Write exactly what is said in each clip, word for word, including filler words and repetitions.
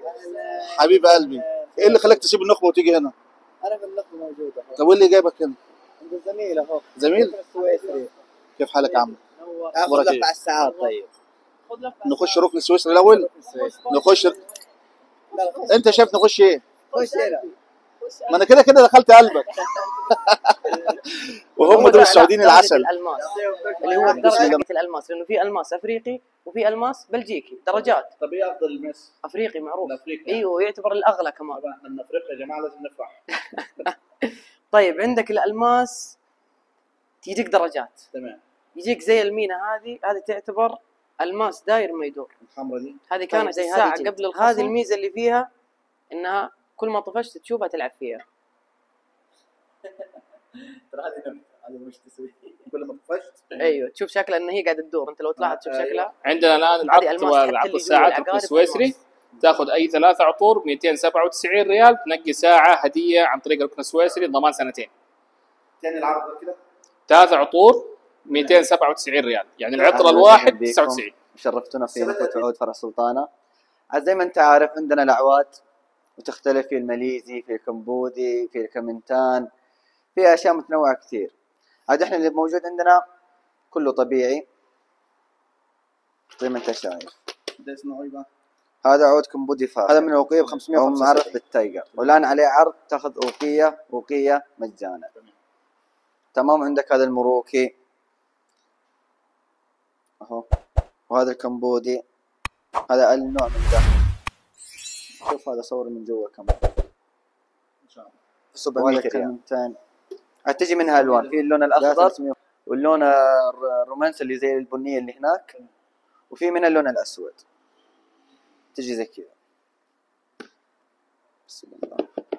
حبيب قلبي، ايه اللي خلاك تسيب النخبه وتيجي هنا؟ انا في النخبه موجود اهو. طب وايه اللي جايبك هنا؟ عند زميل اهو. زميل؟ السويسري. كيف حالك يا عم؟ اخذ لك مع الساعات. طيب نخش ركن السويسري الاول؟ نخش انت شايف نخش ايه؟ خش هنا. ما انا كده كده دخلت قلبك. وهم دول السعوديين العسل. الالماس اللي هو درجه الالماس، لانه في الماس افريقي وفي الماس بلجيكي درجات. طب ايه افضل الماس؟ افريقي معروف. الافريقي ايوه يعتبر الاغلى كمان. طبعا احنا من افريقيا يا جماعه لازم نفرح. طيب عندك الالماس تجيك درجات. تمام. يجيك زي المينا هذه، هذه تعتبر الماس داير ما يدور. الحمراء دي هذه كانت طيب زي ساعه قبل الخصم. هذه الميزه اللي فيها انها كل ما طفشت تشوفها تلعب فيها. ترى هذه نكته، هذه مش تسوي كل ما طفشت. ايوه تشوف شكلها ان هي قاعده تدور، انت لو طلعت تشوف شكلها. عندنا الان العقد والعقد الساعات ركن السويسري، تاخذ اي ثلاثة عطور ب مئتين وسبعة وتسعين ريال، تنقي ساعه هديه عن طريق الركن السويسري ضمان سنتين. ثاني العرض كده ثلاثة عطور مئتين وسبعة وتسعين ريال، يعني العطر الواحد تسعة وتسعين. شرفتونا في نخبة عود فرع سلطانة. زي ما انت عارف عندنا الاعواد وتختلف، في الماليزي، في الكمبودي، في الكمنتان، في اشياء متنوعه كثير. عاد احنا اللي موجود عندنا كله طبيعي زي ما انت شايف. ده اسمه ايه بقى؟ هذا عود كمبودي فارغ، هذا من الأوقية ب خمسمئة وخمسة وسبعين، معرض بالتايجر، والآن عليه عرض تاخذ أوقية أوقية مجانا. تمام. عندك هذا المروكي اهو، وهذا الكمبودي، هذا أقل نوع من ده. شوف هذا صور من جوا كمان ان شاء الله سبعمئة ريال. تجي منها الوان، في اللون الاخضر واللون الرومانسي اللي زي البنيه اللي هناك، وفي منها اللون الاسود تجي زي كذا. بسم الله.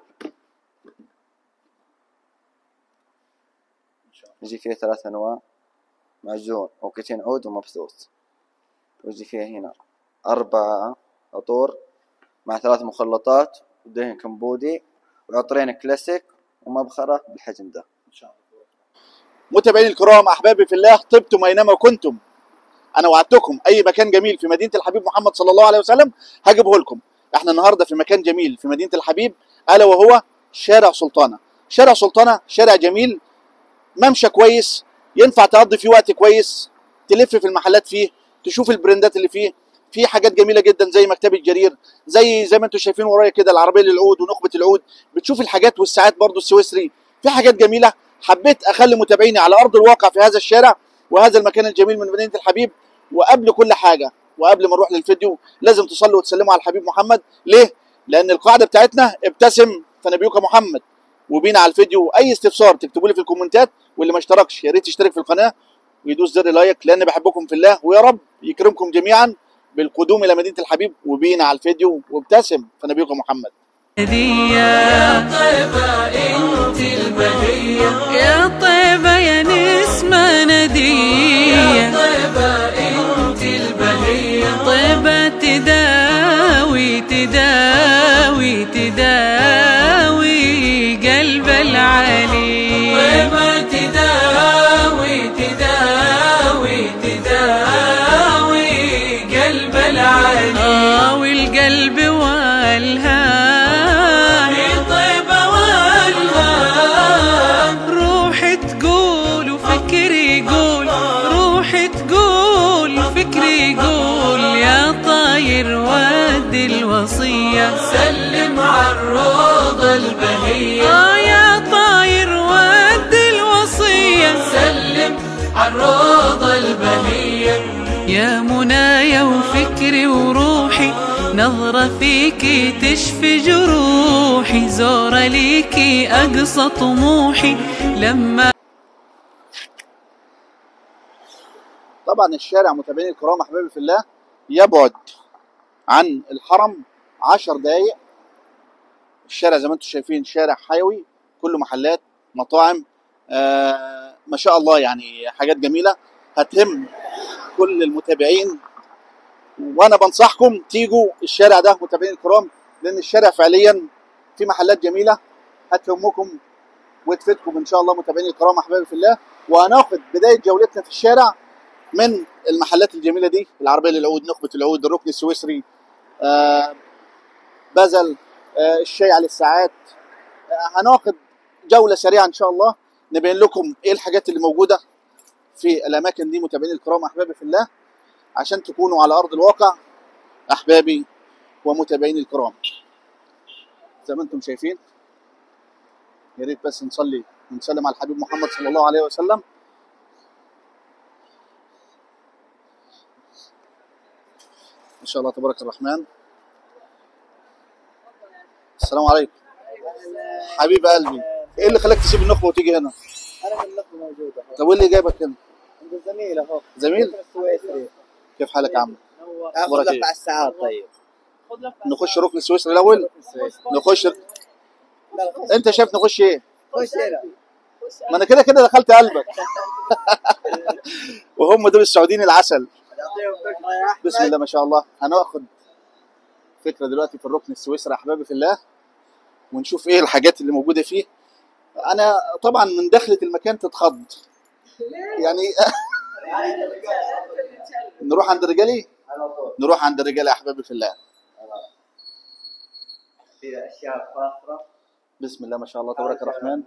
يجي فيها ثلاث انواع، معجون وكتين عود ومبثوث، ويجي فيها هنا أربعة عطور مع ثلاث مخلطات ودهن كمبودي وعطرين كلاسيك ومبخرة بالحجم ده إن شاء الله. متابعيني الكرام، أحبابي في الله، طبتم أينما كنتم. أنا وعدتكم أي مكان جميل في مدينة الحبيب محمد صلى الله عليه وسلم هجيبه لكم. إحنا النهاردة في مكان جميل في مدينة الحبيب، ألا وهو شارع سلطانة. شارع سلطانة شارع جميل، ممشى كويس، ينفع تقضي فيه وقت كويس، تلف في المحلات فيه، تشوف البراندات اللي فيه. في حاجات جميله جدا زي مكتبه جرير، زي زي ما انتم شايفين ورايا كده العربيه للعود ونخبه العود، بتشوف الحاجات والساعات برضو السويسري، في حاجات جميله. حبيت اخلي متابعيني على ارض الواقع في هذا الشارع وهذا المكان الجميل من مدينه الحبيب. وقبل كل حاجه وقبل ما نروح للفيديو لازم تصلوا وتسلموا على الحبيب محمد. ليه؟ لان القاعده بتاعتنا ابتسم فنبيك محمد. وبينا على الفيديو، اي استفسار تكتبوا لي في الكومنتات، واللي ما اشتركش يا ريت يشترك في القناه ويدوس زر لايك، لان بحبكم في الله، ويا رب يكرمكم جميعا بالقدوم الى مدينه الحبيب. وبينا على الفيديو وابتسم فنبيكم محمد. يا طيبة انت البهية، يا طيبة يا نسمة ندية، يا طيبة انت البهية، طيبة تداوي تداوي تداوي قلب العلي، طيبة تداوي تداوي تداوي قلب العلي. اه والقلب والهام في طيبة والهام، روح تقول وفكري يقول، روح تقول وفكري يقول، يا طاير ودي الوصية سلم عالروضة البهية، اه يا طاير ودي الوصية سلم عالروضة البهية. يا منايا وفكري وروحي، نظرة فيكي تشفي جروحي، زورة ليكي أقصى طموحي لما. طبعا الشارع متابعيني الكرام احبابي في الله يبعد عن الحرم عشر دقايق. الشارع زي ما انتم شايفين شارع حيوي، كله محلات مطاعم، آه ما شاء الله، يعني حاجات جميله هتهم كل المتابعين. وانا بنصحكم تيجوا الشارع ده متابعين الكرام، لان الشارع فعليا في محلات جميله هتهمكم وتفيدكم ان شاء الله متابعين الكرام احبابي في الله. وهناخد بدايه جولتنا في الشارع من المحلات الجميله دي، العربيه للعود، نخبه العود، الركن السويسري، آه بزل، آه، الشاي على الساعات. آه، هناخد جوله سريعه ان شاء الله نبين لكم ايه الحاجات اللي موجوده في الاماكن دي متابعيني الكرام احبابي في الله، عشان تكونوا على ارض الواقع احبابي ومتابعيني الكرام. زي ما انتم شايفين، يا ريت بس نصلي ونسلم على الحبيب محمد صلى الله عليه وسلم. ان شاء الله تبارك الرحمن. السلام عليكم حبيب قلبي. ايه اللي خلاك تسيب النخبه وتيجي هنا؟ انا من النخبه موجوده. طب وايه اللي جايبك هنا؟ عند الزميل اهو. زميل؟ السويسري. كيف حالك يا عم؟ اخذ لك على الساعات. طيب نخش ركن السويسري الاول؟ نخش. انت شايف نخش ايه؟ خش هنا. ما انا كده كده دخلت قلبك. وهم دول السعوديين العسل. بسم الله ما شاء الله. هناخد فكره دلوقتي في الركن السويسري احبابي في الله، ونشوف ايه الحاجات اللي موجوده فيه. انا طبعا من دخلة المكان تتخض يعني. نروح عند الرجالي، نروح عند الرجال يا احبابي في الله. في اشياء فاخره. بسم الله ما شاء الله تبارك الرحمن.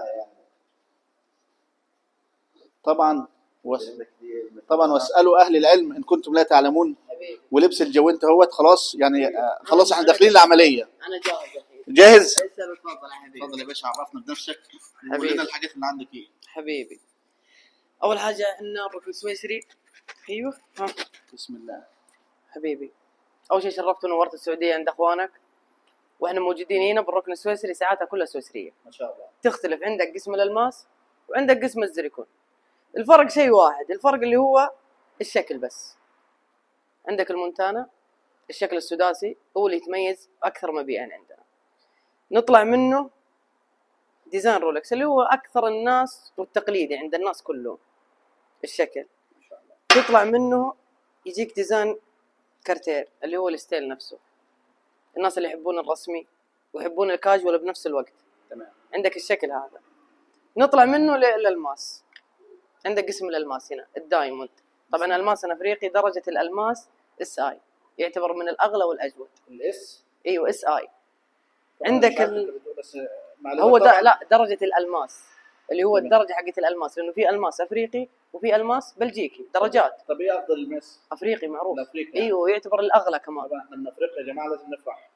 طبعا وس... طبعا واسالوا اهل العلم ان كنتم لا تعلمون. ولبس الجوانت اهوت خلاص يعني. خلاص احنا داخلين العمليه. انا جاهز. جاهز؟ تفضل يا حبيبي. تفضل يا باشا، عرفنا بنفسك وقول حبيبي. لنا الحاجات اللي عندك ايه. حبيبي، اول حاجه عندنا الركن السويسري. ايوه ها بسم الله. حبيبي، اول شيء شرفت ونورت السعوديه عند اخوانك، واحنا موجودين هنا بالركن السويسري، ساعاتها كلها سويسريه. ما شاء الله. تختلف، عندك قسم الالماس وعندك قسم الزريكون. الفرق شيء واحد، الفرق اللي هو الشكل بس. عندك المونتانا الشكل السداسي هو اللي يتميز اكثر مبيعا عندنا. نطلع منه ديزاين رولكس اللي هو اكثر الناس والتقليدي عند الناس كلهم الشكل. تطلع منه يجيك ديزاين كارتير اللي هو الستايل نفسه، الناس اللي يحبون الرسمي ويحبون الكاجوال بنفس الوقت. تمام. عندك الشكل هذا. نطلع منه للالماس. عندك قسم الالماس هنا الدايموند. طبعا الماس افريقي، درجه الالماس اس اي، يعتبر من الاغلى والاجود. الاس؟ ايوه اس اي. عندك ال... بس هو دا لا درجه الالماس اللي هو تمام. الدرجه حقت الالماس، لانه في الماس افريقي وفي الماس بلجيكي درجات. طب ايه افضل الماس؟ افريقي معروف. الافريقي. ايوه يعتبر الاغلى كمان. طبعا احنا من افريقيا يا جماعه لازم نفرح.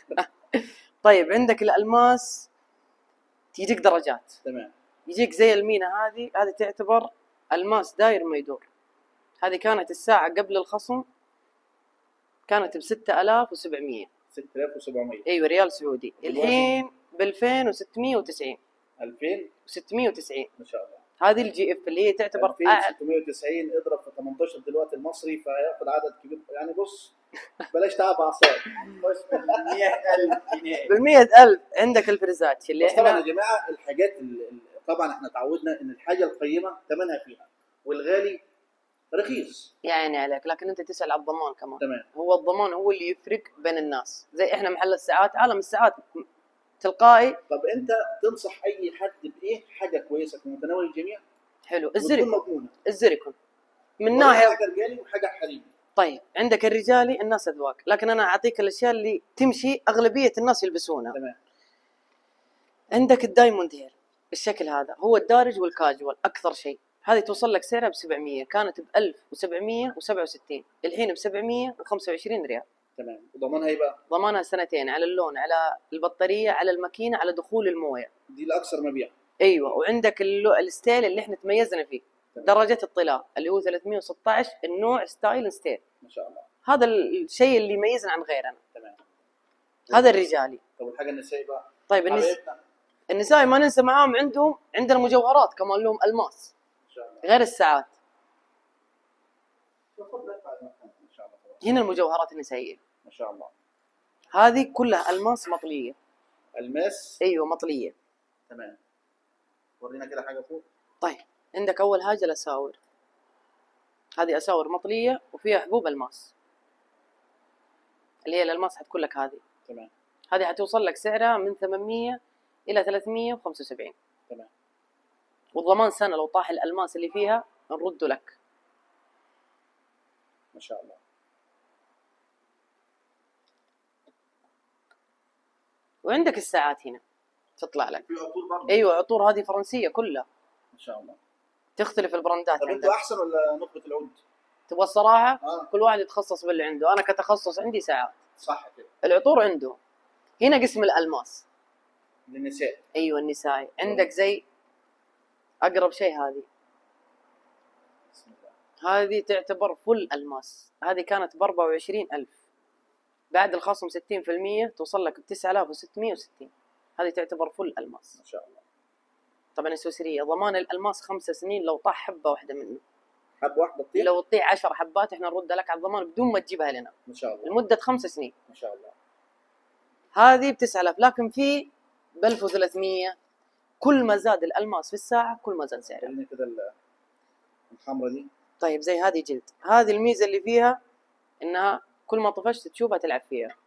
طيب عندك الالماس تجيك درجات. تمام. يجيك زي المينا هذه، هذه تعتبر الماس داير ما يدور. هذه كانت الساعه قبل الخصم كانت ب ستة آلاف وسبعمية. ستة آلاف وسبعمية. ايوه ريال سعودي. الحين ب ألفين وستمية وتسعين. ألفين وستمية وتسعين. ما شاء الله. هذه الجي اف اللي هي تعتبر ألفين وستمية وتسعين اضرب في ثمانية عشر دلوقتي المصري فياخد عدد كبير يعني. بص بلاش تعب اعصاب. خش بال مئة ألف جنيه. بال مئة ألف. عندك الفريزات اللي بس طبعا يا احنا جماعه الحاجات ال- ال- طبعا احنا تعودنا ان الحاجه القيمه ثمنها فيها والغالي رخيص. يعني عليك، لكن انت تسال على الضمان كمان. تمام. هو الضمان هو اللي يفرق بين الناس. زي احنا محل الساعات، عالم الساعات تلقائي. طب انت تنصح اي حد بايه حاجه كويسه في متناول الجميع حلو. وتكون الزريكون. مضمونه؟ الزريكون من ولا ناحيه. حاجه رجالي وحاجه حريمي. طيب عندك الرجالي الناس اذواق، لكن انا اعطيك الاشياء اللي تمشي اغلبيه الناس يلبسونها. تمام. عندك الدايموند هير الشكل هذا هو الدارج والكاجوال اكثر شيء. هذه توصل لك سعرها ب سبعمية، كانت ب ألف وسبعمية وسبعة وستين، الحين ب سبعمية وخمسة وعشرين ريال. تمام. وضمانها ايه بقى؟ ضمانها سنتين على اللون، على البطاريه، على الماكينه، على دخول المويه. دي الاكثر مبيعا. ايوه. وعندك اللو... الستايل اللي احنا تميزنا فيه. تمام. درجه الطلاء اللي هو ثلاثمية وستة عشر، النوع ستايل ستيل. ما شاء الله. هذا الشيء اللي يميزنا عن غيرنا. تمام. هذا الرجالي. طب الحاجه النسائي بقى؟ طيب النس... حبايبنا. النساء ما ننسى معاهم، عندهم عندنا مجوهرات كمان لهم الماس ما شاء الله. غير الساعات. ما شاء الله. هنا المجوهرات النسائيه ما شاء الله. هذه كلها الماس مطليه. الماس. ايوه مطليه. تمام. ورينا كده حاجه فوق. طيب عندك اول حاجه الاساور. هذه اساور مطليه وفيها حبوب الماس، اللي هي الالماس حتكون لك هذه. تمام. هذه حتوصل لك سعرها من ثمانمية الى ثلاثمية وخمسة وسبعين. تمام. والضمان سنه، لو طاح الالماس اللي فيها نرده لك. ما شاء الله. وعندك الساعات هنا تطلع لك. في عطور برضه؟ ايوه عطور، هذه فرنسيه كلها ما شاء الله. تختلف البراندات. طب انتوا احسن ولا نخبه العود؟ تبغى الصراحه آه. كل واحد يتخصص باللي عنده. انا كتخصص عندي ساعات. صح كده. العطور عنده هنا قسم الالماس للنساء. ايوه النسائي. عندك زي اقرب شيء هذه، بسم الله. هذه تعتبر فل الماس. هذه كانت ب أربعة وعشرين ألف، بعد الخصم ستين بالمئة توصل لك ب تسعة آلاف وستمئة وستين. هذه تعتبر فل الماس. ما شاء الله. طبعا السويسريه ضمان الالماس خمس سنين، لو طاح حبه واحده منه. حبه واحده تطيح؟ لو تطيح عشر حبات احنا نرد لك على الضمان بدون ما تجيبها لنا. ما شاء الله. لمده خمس سنين. ما شاء الله. هذه ب تسعة آلاف، لكن في ب ألف وثلاثمئة. كل ما زاد الالماس في الساعه كل ما زاد سعرها. خلينا كده الحمراء دي. طيب زي هذه جلد، هذه الميزه اللي فيها انها كل ما طفشت تشوفها تلعب فيها.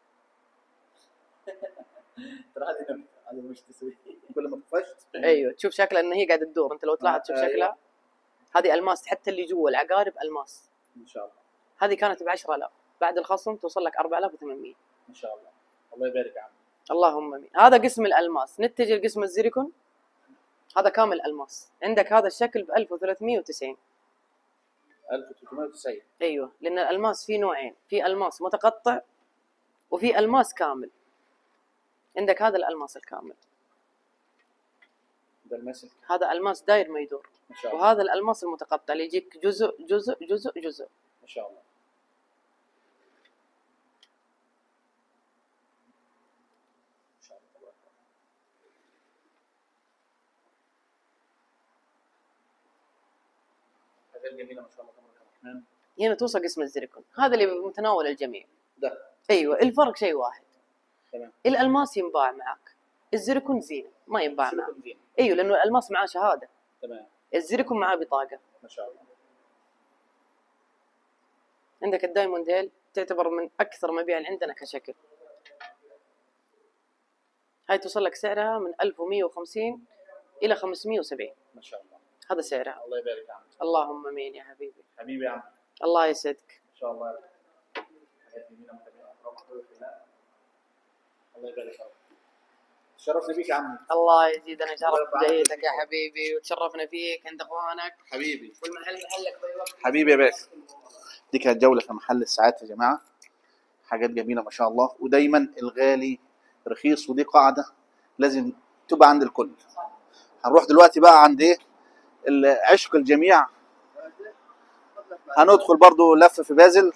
ترى هذه نكته، هذه مش تسوي كل ما طفشت. ايوه تشوف شكلها ان هي قاعده تدور، انت لو تلاحظ تشوف أيوة. شكلها. هذه الماس حتى اللي جوا العقارب الماس. ما شاء الله. هذه كانت ب عشرة آلاف، بعد الخصم توصل لك أربعة آلاف وثمانمئة. ما شاء الله. الله يبارك يا عم. اللهم امين. هذا قسم الالماس. نتجه لقسم الزيريكون. هذا كامل الماس. عندك هذا الشكل ب ألف وثلاثمئة وتسعين. ألف وثلاثمئة وتسعين. ايوه لان الالماس فيه نوعين، في الماس متقطع وفي الماس كامل. عندك هذا الالماس الكامل، ده الماسك. هذا الماس داير ما يدور. ما شاء الله. وهذا الالماس المتقطع اللي يجيك جزء جزء جزء جزء. ما شاء الله. ما شاء الله تبارك الله. حاجات جميله ما شاء الله تبارك الرحمن. هنا توصل قسم الزيريكون، هذا اللي بمتناول الجميع. ده. ايوه الفرق شيء واحد. تمام. الالماس ينباع معك، الزيريكون زينه ما ينباع معك. سيليكون زين. ايوه لانه الالماس معاه شهاده، تمام. الزيريكون معاه بطاقه. ما شاء الله. عندك الدايموند هيل تعتبر من اكثر مبيعا عندنا كشكل. هاي توصل لك سعرها من ألف ومئة وخمسين الى خمسمئة وسبعين. ما شاء الله. هذا سعرها. الله يبارك يا عم. اللهم امين يا حبيبي. حبيبي يا عم. الله يسعدك. ما شاء الله. حاجات جميله متابعين اكرام اخوي في الله. الله يبارك فيك. تشرفنا بيك يا عمي. الله يزيدنا شرف الله يبارك جيدك يا حبيبي، وتشرفنا فيك عند اخوانك. حبيبي. والمحل محلك بيوقف. حبيبي يا باشا. دي كانت جوله في محل الساعات يا جماعه. حاجات جميله ما شاء الله، ودايما الغالي رخيص، ودي قاعده لازم تبقى عند الكل. هنروح دلوقتي بقى عند ايه؟ عشق الجميع. هندخل برضو لفه في بازل.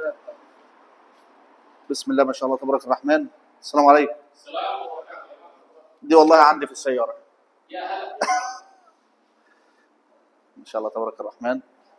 بسم الله ما شاء الله تبارك الرحمن. السلام عليكم. دي والله عندي في السياره. ما شاء الله تبارك الرحمن.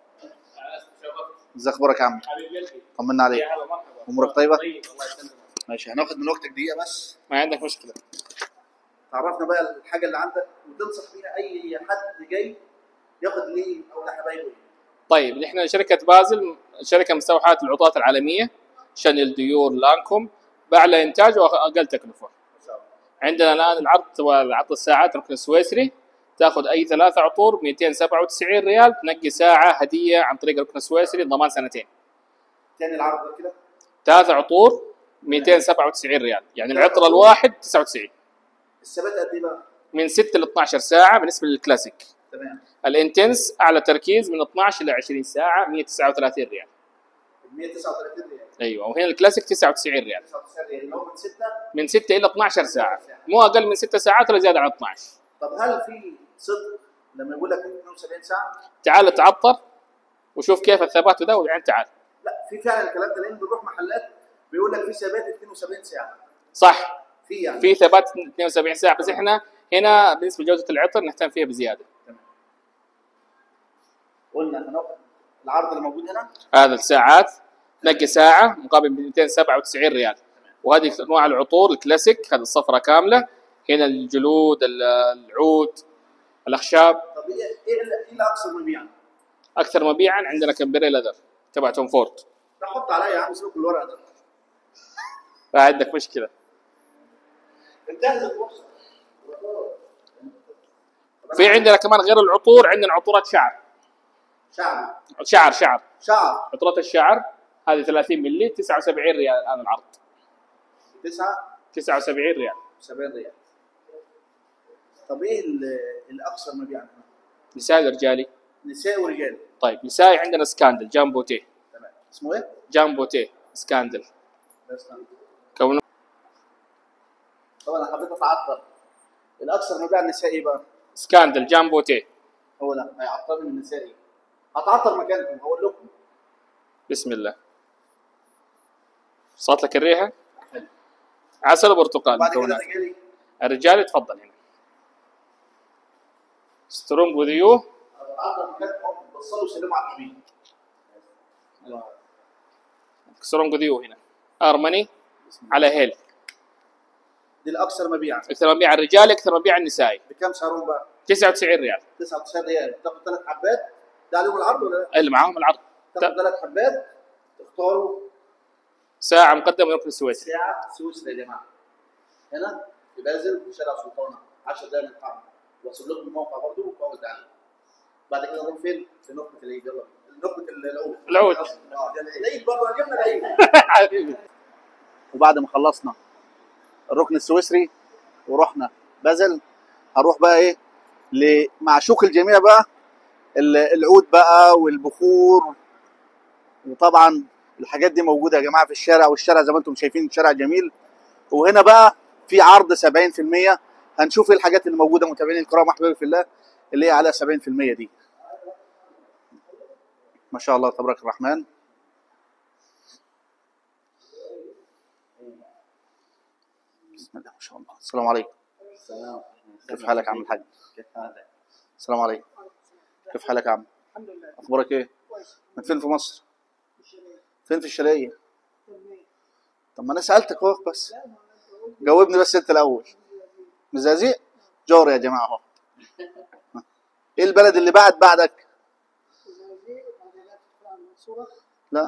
ازي اخبارك يا عم؟ طمنا عليك. امورك طيبه؟ ماشي، هناخد من وقتك دقيقه بس. ما عندك مشكله. تعرفنا بقى الحاجه اللي عندك وتنصح بيها اي حد جاي ياخد ليه او لحبايبه. طيب احنا شركه بازل شركه مستوحاه العطورات العالميه، شانيل، ديور، لانكوم، باعلى انتاج واقل تكلفه. عندنا الان العرض وعرض الساعات ركن السويسري، تاخذ اي ثلاثة عطور مئتين وسبعة وتسعين ريال، تنقي ساعه هديه عن طريق الركن السويسري ضمان سنتين. ثاني العرض ده كده ثلاثة عطور مئتين وسبعة وتسعين ريال، يعني العطر الواحد تسعة وتسعين. الثبات قد ايه بقى؟ من ستة ل اثناشر ساعه بالنسبه للكلاسيك. تمام. الانتنس اعلى تركيز من اثناشر الى عشرين ساعه مئة وتسعة وثلاثين ريال. مئة وتسعة وثلاثين ريال. ايوه، وهنا الكلاسيك تسعة وتسعين ريال. تسعة وتسعين ريال اللي هو من ستة من ستة الى اثناشر ساعه، مو اقل من ستة ساعات ولا زياده عن اثناشر. طب هل في صدق لما يقول لك اثنين وسبعين ساعه؟ تعال تعطر وشوف كيف الثبات ده، وبعدين تعال. لا في فعلا الكلام ده، لان بنروح محلات بيقول لك في ثبات اثنين وسبعين ساعه. صح، في يعني في ثبات اثنين وسبعين ساعه، بس احنا هنا بالنسبه لجوده العطر نهتم فيها بزياده. تمام. قلنا هناخد العرض اللي موجود هنا. هذا الساعات نقي ساعه مقابل مئتين وسبعة وتسعين ريال، وهذه انواع العطور الكلاسيك، هذه الصفرة كامله، هنا الجلود، العود، الاخشاب. طب ايه ايه اللي إيه اللي اكثر مبيعا؟ اكثر مبيعا عندنا كمبري لذر تبع توم فورد. ده حط عليا يا عم، سيبك من الورق ده. فعندك مشكله. انتهزت الفرصه. في عندنا كمان غير العطور، عندنا عطورات شعر. شعر شعر شعر شعر عطورات الشعر هذه ثلاثين مللي تسعة وسبعين ريال الان العرض. تسعة تسعة وسبعين ريال. سبعين ريال. طب ايه ال- الاكثر مبيعا؟ نسائي رجالي. نساء ورجال. طيب نسائي عندنا سكاندل جامبو تي. تمام. اسمه ايه؟ جامبو تي سكاندل. بس كونه طبعا انا حبيت اتعطر. الاكثر مبيعا نسائي بقى سكاندل جامبو تي. هو لا هيعطرني من النسائي. هتعطر مكانكم هقول لكم. بسم الله. صارت لك الريحه؟ عسل وبرتقال. بعد كده مكونات. رجالي الرجال تفضل هنا. سترونج وذ يو. هتعطر مكانكم بصلوا وسلموا على الحبيب. سترونج وذ يو هنا. ارمني على هيل. دي الاكثر مبيعا. اكثر مبيع الرجال اكثر مبيع النسائي. بكم سعرهم بقى؟ تسعة وتسعين ريال. تسعة وتسعين ريال. تاخد ثلاث حبات ده عليهم العرض ولا لا؟ اللي معاهم العرض. تاخد ثلاث حبات تختاروا ساعة مقدمة من ركن السويس. ساعة سويسرا يا جماعة. هنا في بازل في شارع سلطانة عشر دقايق من الحرم. واصل لكم الموقع برضه وفوز عليه. بعد كده نروح فين؟ في نقطة العيد يلا. نقطة العود. العود. اه العيد برضه جبنا العيد. حبيبي. وبعد ما خلصنا الركن السويسري ورحنا بازل هروح بقى ايه لمعشوق الجميع بقى العود بقى والبخور. وطبعا الحاجات دي موجوده يا جماعه في الشارع والشارع زي ما انتم شايفين شارع جميل. وهنا بقى في عرض سبعين في المية. هنشوف ايه الحاجات اللي موجوده متابعيني الكرام احبابي في الله اللي هي على سبعين في المية دي. ما شاء الله تبارك الرحمن. بسم الله ما شاء الله. السلام عليكم. السلام. كيف حالك يا عم الحاج؟ كيف حالك؟ السلام عليكم. كيف حالك يا عم؟ الحمد لله. اخبارك ايه؟ كويس. من فين في مصر؟ الشرقية. فين في الشرقيه؟ تنمية. طب ما انا سالتك اهو بس لا ما أنا بقول جاوبني بس انت الاول. مزازيق جار يا جماعه اهو. ايه البلد اللي بعد بعدك؟ الزقازيق وبعدين لا تدخل على المنصورة. لا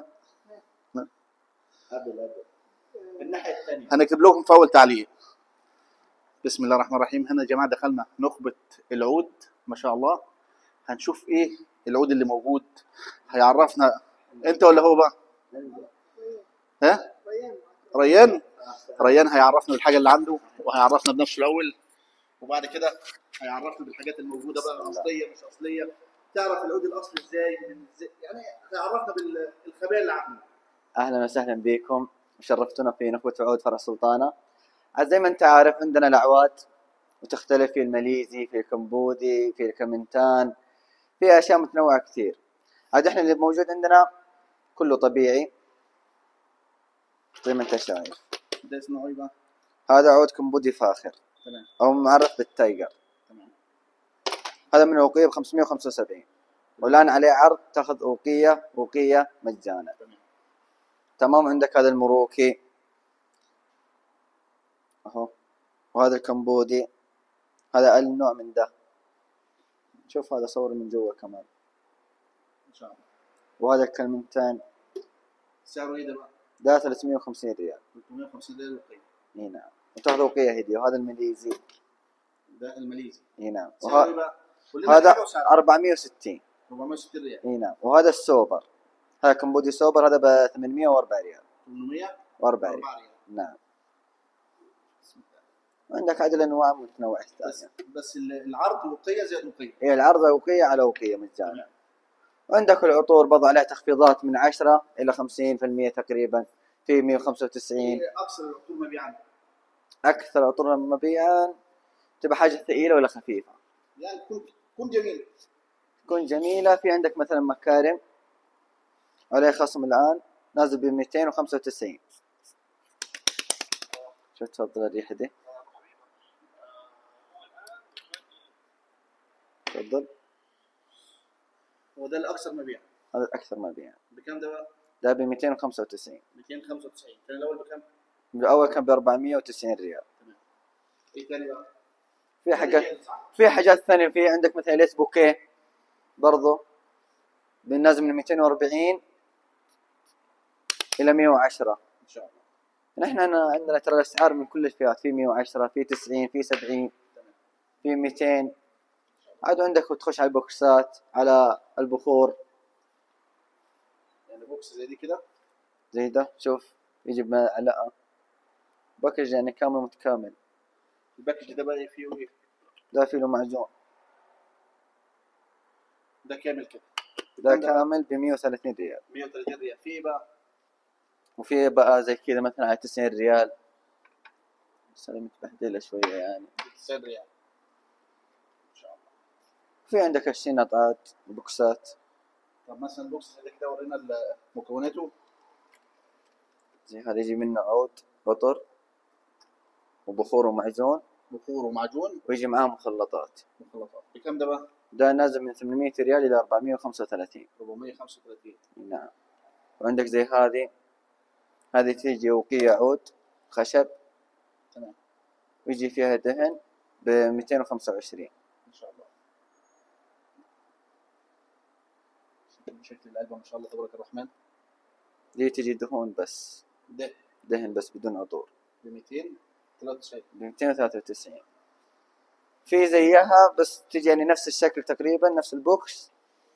قبل قبل الناحية الثانية. هنكتب لكم في اول تعليق. بسم الله الرحمن الرحيم. هنا يا جماعه دخلنا نخبه العود ما شاء الله. هنشوف ايه العود اللي موجود. هيعرفنا انت ولا هو بقى؟ ها؟ ريان. ريان. ريان هيعرفنا بالحاجه اللي عنده وهيعرفنا بنفسه الاول وبعد كده هيعرفنا بالحاجات الموجوده بقى اصليه مش اصليه. تعرف العود الاصلي ازاي من ازاي يعني هيعرفنا بالخبايا اللي عنده. اهلا وسهلا بكم وشرفتونا في نخبة عود فرع سلطانة. عاد زي ما انت عارف عندنا الاعواد وتختلف في الماليزي في الكمبودي في الكمنتان في اشياء متنوعة كثير. عاد احنا اللي موجود عندنا كله طبيعي زي ما انت شايف. ده اسمه ايه بقى؟ هذا عود كمبودي فاخر تمام. او معرف بالتايجر. تمام. هذا من اوقية ب خمسمية وخمسة وسبعين والان عليه عرض تاخذ اوقية اوقية مجانا. تمام. تمام. عندك هذا المروكي اهو وهذا الكمبودي. هذا اقل نوع من ده. شوف هذا صور من جوا كمان. ان شاء الله. وهذا الكلمنتان سعره ايه ده بقى؟ ده ثلاثمية وخمسين ريال. ثلاثمية وخمسين ريال وقيمه. اي نعم. وتاخذ اوقية هدية. وهذا الماليزي. ده الماليزي. اي نعم. سعره ايه وه... بقى؟ كلنا هذا حاجة وسعره. أربعمية وستين. أربعمية وستين ريال. اي نعم. وهذا السوبر. هذا كمبودي سوبر هذا ب ثمانمية وأربعة ريال. ثمانمية وأربعة ريال. وأربعة ريال. نعم. عندك عدد انواع متنوعة بس ثانية. بس العرض وقيه زائد وقيه. هي العرض اوقية على اوقية مجانا. وعندك العطور برضه عليها تخفيضات من عشرة إلى خمسين بالمية تقريبا في مية وخمسة وتسعين. إيه اكثر العطور مبيعا؟ أكثر عطور مبيعا تبقى حاجة ثقيلة ولا خفيفة؟ يعني تكون تكون جميل. تكون جميلة. في عندك مثلا مكارم عليه خصم الآن نازل ب مئتين وخمسة وتسعين. شو تفضل الريحة دي؟ تفضل. هو ده الاكثر مبيعا. هذا الأكثر مبيعا. بكم ده بقى؟ ده ب مئتين وخمسة وتسعين. مئتين وخمسة وتسعين. كان الاول بكم؟ الأول كان ب أربعمية وتسعين ريال. ايه تاني بقى؟ في حاجات في حاجات ثانية. في عندك مثلا ليس بوكيه برضو بالنازل من مئتين وأربعين إلى مئة وعشرة. ان شاء الله. نحن عندنا ترى الأسعار من كل الفئات. في مئة وعشرة في تسعين في سبعين في مئتين. عاد عندك وتخش على البوكسات على البخور يعني بوكس زي دي كده زي ده. شوف يجي بمعلقة باكج يعني كامل متكامل. الباكج ده بقى فيه ايه؟ ده فيه له معجون، ده كامل كده. ده كامل ب مية وثلاثين ريال. مية وثلاثين ريال. في ايه بقى؟ وفي بقى زي كذا مثلا على تسعين ريال، بس هذه متبهدلة شوية يعني. تسعين ريال ان شاء الله. في عندك الشنطات بوكسات. طب مثلا بوكس زي كده ورينا مكوناته. زي هذا يجي منه عود قطر وبخور ومعجون. بخور ومعجون ويجي معاه مخلطات. مخلطات. بكم ده بقى؟ ده نازل من ثمانمية ريال إلى أربعمية وخمسة وثلاثين. أربعمية وخمسة وثلاثين. نعم. وعندك زي هذه، هذه تيجي وقية عود خشب. تمام. ويجي فيها دهن ب مئتين وخمسة وعشرين ان شاء الله. شكل العلبة ما شاء الله تبارك الرحمن. دي تجي دهون بس. ده دهن بس بدون عطور. ب مئتين وثلاثة وتسعين. ب مئتين وثلاثة وتسعين. في زيها بس تجي يعني نفس الشكل تقريبا، نفس البوكس.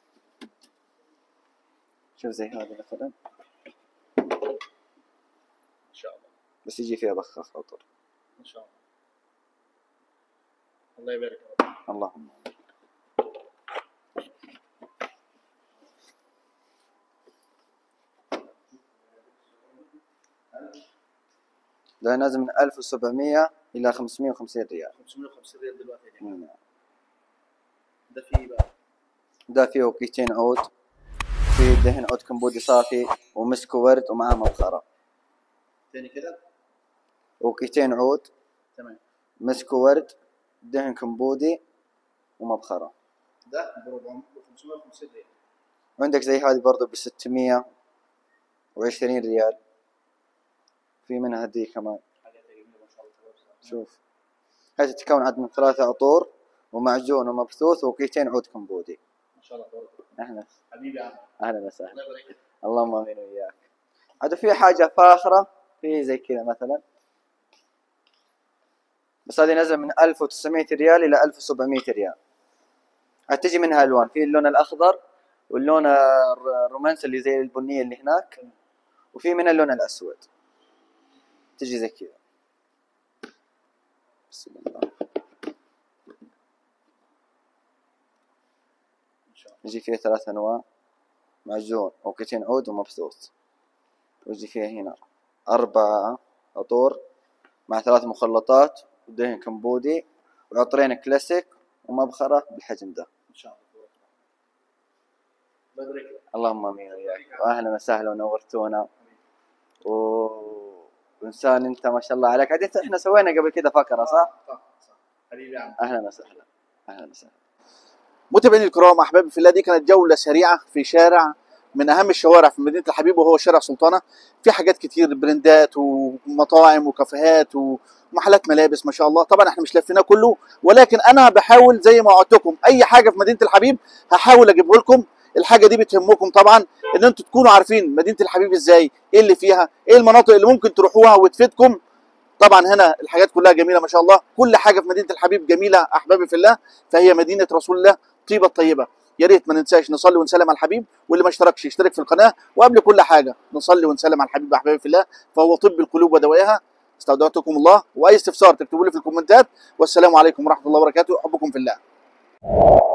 شوف زي هذه مثلا ان شاء الله. بس يجي فيها بخاخ عطر ان شاء الله. الله يبارك يا رب. اللهم. ده نازل من ألف وسبعمية إلى خمسمية وخمسين ريال. خمسمية وخمسين ريال دلوقتي يعني. نعم. ده فيه بقى؟ ده فيه وقيتين عود، فيه دهن عود كمبودي صافي ومسك ورد ومعاه مبخرة. تاني كده؟ وقيتين عود. تمام. مسك ورد، دهن كمبودي ومبخرة. ده ب خمسمية وخمسين ريال. وعندك زي هذه برضه ب ستمية وعشرين ريال. في منها هدي كمان. شوف هذه تتكون عاد من ثلاثة عطور ومعجون ومبثوث وقيتين عود كمبودي. ما شاء الله تبارك الله. اهلا حبيبي يا عم. اهلا وسهلا. الله يبارك فيك. اللهم امين وياك. عاد في حاجة فاخرة في زي كذا مثلا، بس هذه نزل من ألف وتسعمية ريال إلى ألف وسبعمية ريال. عاد تجي منها ألوان، في اللون الأخضر واللون الرومانسي اللي زي البنية اللي هناك، وفي منها اللون الأسود. تجي زي كذا. بسم الله. يجي فيها ثلاث أنواع، معجون وقيتين عود ومبثوث. ويجي فيها هنا أربعة عطور مع ثلاث مخلطات ودهن كمبودي وعطرين كلاسيك ومبخرة بالحجم ده. ان شاء الله. الله يبارك لك. اللهم امين وياك. واهلا وسهلا ونورتونا. و... وانسان انت ما شاء الله عليك. عاد احنا سوينا قبل كده فقره صح؟ صح صح. حبيبي يا عم. اهلا وسهلا. اهلا وسهلا. متابعيني الكرام احبابي في الله، دي كانت جوله سريعه في شارع من اهم الشوارع في مدينه الحبيب وهو شارع سلطانه. في حاجات كتير، براندات ومطاعم وكافيهات ومحلات ملابس ما شاء الله. طبعا احنا مش لفيناه كله، ولكن انا بحاول زي ما وعدتكم اي حاجه في مدينه الحبيب هحاول اجيبه لكم. الحاجه دي بتهمكم طبعا، ان انتوا تكونوا عارفين مدينه الحبيب ازاي، ايه اللي فيها، ايه المناطق اللي ممكن تروحوها وتفيدكم. طبعا هنا الحاجات كلها جميله ما شاء الله، كل حاجه في مدينه الحبيب جميله احبابي في الله. فهي مدينه رسول الله طيبه الطيبه. يا ريت ما ننساش نصلي ونسلم على الحبيب، واللي ما اشتركش يشترك في القناه. وقبل كل حاجه نصلي ونسلم على الحبيب احبابي في الله، فهو طب القلوب ودوائها. استودعتكم الله، واي استفسار تكتبوا لي في الكومنتات. والسلام عليكم ورحمه الله وبركاته. احبكم في الله.